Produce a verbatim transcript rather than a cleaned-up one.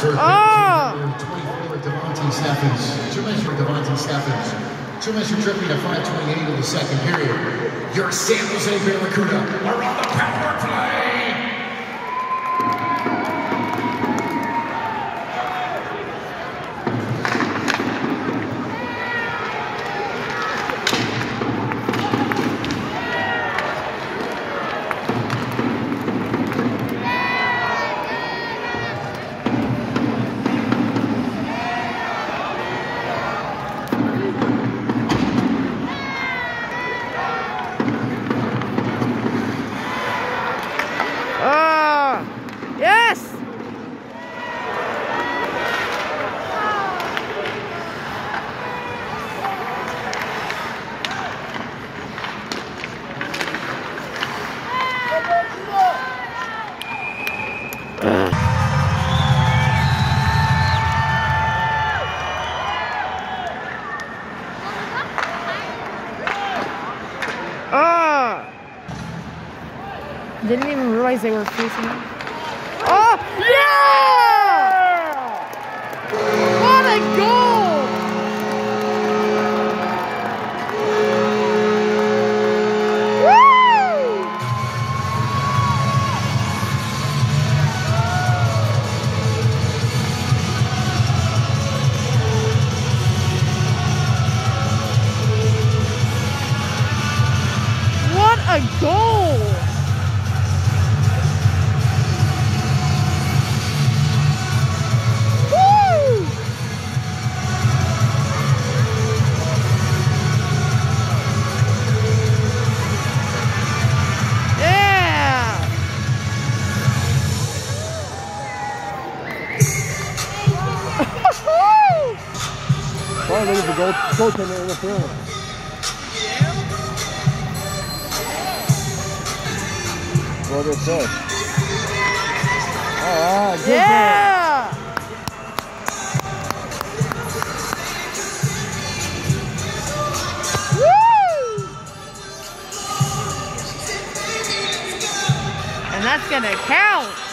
Oh! twenty-four, Devontae Steffens. Two minutes for Devontae Steffens. Two minutes for tripping at five twenty-eight of the second period. Your San Jose Barracuda are on the power play. Yes! Ah! Didn't even realize they were facing it. Oh, yeah! What a goal! Woo! What a goal! Oh, there's a goal, goaltender interference. What it says. Alright, good yeah! Woo! And that's gonna count.